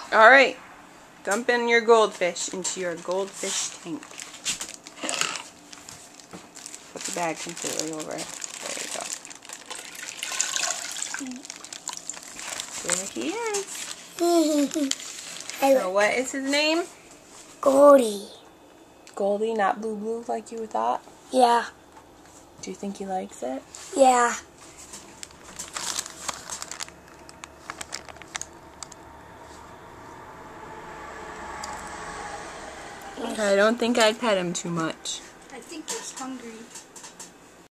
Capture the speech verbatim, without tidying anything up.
Alright. Dump in your goldfish into your goldfish tank. Put the bag completely over it. There you go. There he is. So what is his name? Goldie. Goldie, not Blue Blue like you thought? Yeah. Do you think he likes it? Yeah. I don't think I'd pet him too much. I think he's hungry.